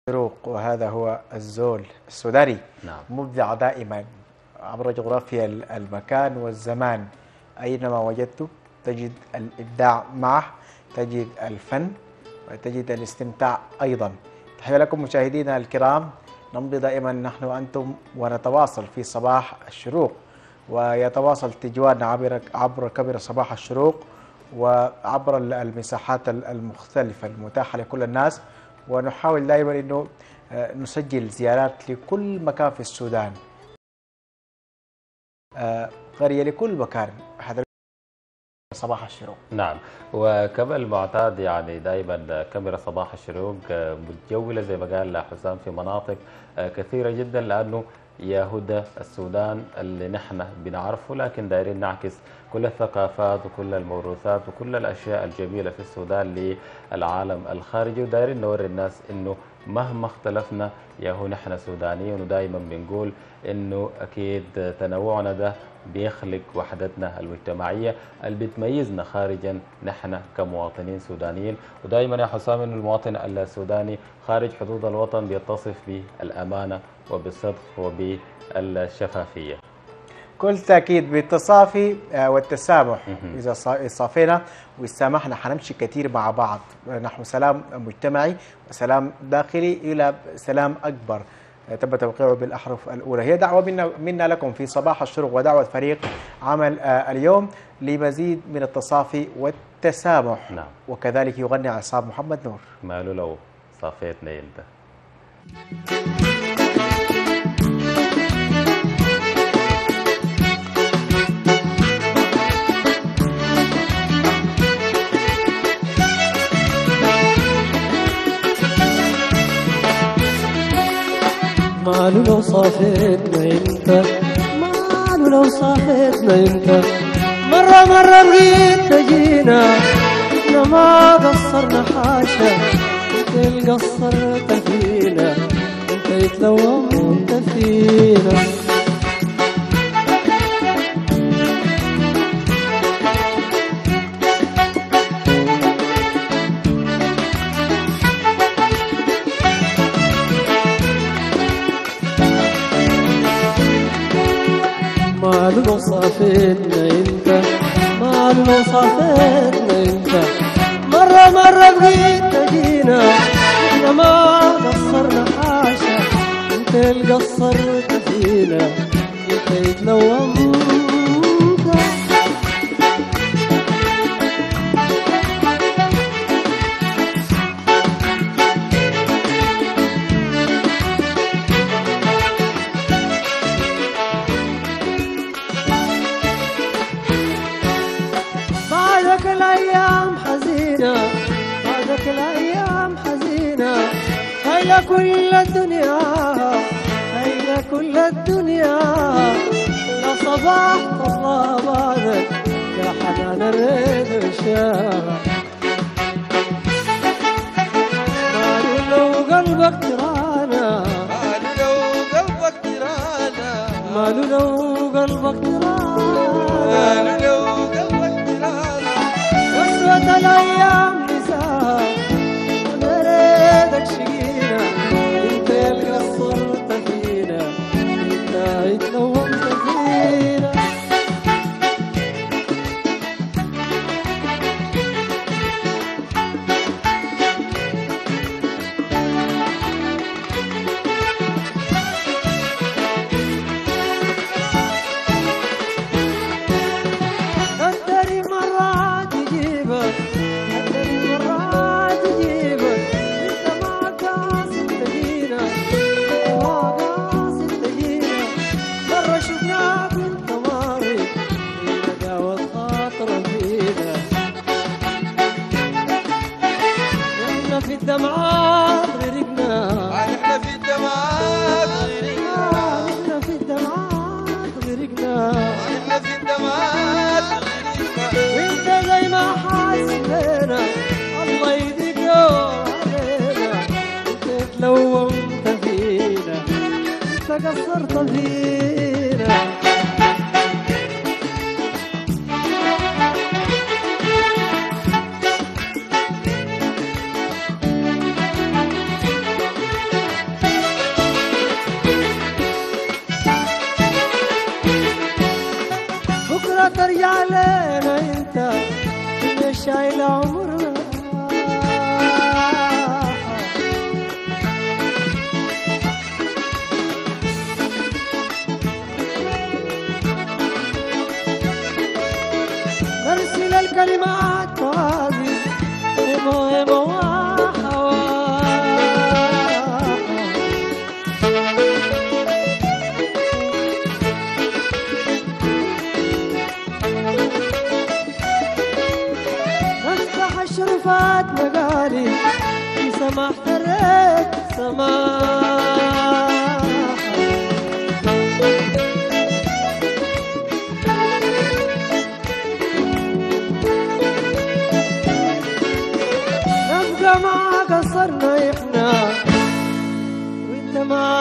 الشروق، وهذا هو الزول السوداني. نعم. مبدع دائما عبر جغرافيا المكان والزمان، أينما وجدته تجد الإبداع معه، تجد الفن وتجد الاستمتاع أيضا. تحية لكم مشاهدينا الكرام، نمضي دائما نحن وأنتم ونتواصل في صباح الشروق، ويتواصل تجوالنا عبر كاميرا صباح الشروق وعبر المساحات المختلفة المتاحة لكل الناس، ونحاول دائما أنه نسجل زيارات لكل مكان في السودان، قرية لكل مكان. هذا صباح الشروق. نعم، وكما المعتاد يعني دائما كاميرا صباح الشروق متجولة زي ما قال حسام في مناطق كثيرة جدا، لأنه يا هدى السودان اللي نحن بنعرفه، لكن دايرين نعكس كل الثقافات وكل الموروثات وكل الأشياء الجميلة في السودان للعالم الخارجي، ودايرين نوري الناس إنه مهما اختلفنا يا هو نحن سودانيين، ودائما بنقول إنه أكيد تنوعنا ده بيخلق وحدتنا المجتمعية اللي بتميزنا خارجا نحن كمواطنين سودانيين. ودائما يا حسام إنه المواطن السوداني خارج حدود الوطن بيتصف بالأمانة وبالصدق وبالشفافية. كل تأكيد بالتصافي والتسامح. إذا صافينا وسامحنا حنمشي كثير مع بعض، نحو سلام مجتمعي وسلام داخلي إلى سلام أكبر تم توقيعه بالأحرف الأولى. هي دعوة منا لكم في صباح الشروق ودعوة فريق عمل اليوم لمزيد من التصافي والتسامح. نعم. وكذلك يغني عصام محمد نور ماله لو صافيتنا انت. ماله لو صافيتنا انت، ماله لو صافيتنا انت، مرة بقيت تجينا، احنا ما قصرنا حاشا، انت اللي قصرت فينا، انت يتلومت فينا. ماله لو صافيتنا انت، ماله لو صافيتنا انت، مرة بقيت تجينا، احنا ما قصرنا حاشا، انت اللي قصرت فينا، انت يتلومت. بعدك الأيام حزينة، بعدك الأيام حزينة، هيا كل الدنيا، هيا كل الدنيا، يا صباح الله بعدك يا حنان الريد الشام. ماله لو قلبك ترانا، ماله لو قلبك ترانا، ماله لو قلبك ترانا، ماله لو قسوة الأيام نساء ونريدك شقينا، انت اللي قصرت فينا، انت اتلومت فينا. قدري مرات يجيبك، قدري مرات يجيبك، انت ما قاصد تجينا، انت ما قاصد تجينا، مرة شفناك وانت ماضي فينا داوت خاطر فينا، احنا في الدمعات غرقنا، احنا في الدمعات غرقنا، احنا في الدمعات غرقنا، احنا في الدمعات غرقنا، وانت زي ما حاسبنا الله يديكوا علينا، انت تلومت فينا، انت قصرت فينا. الدمعات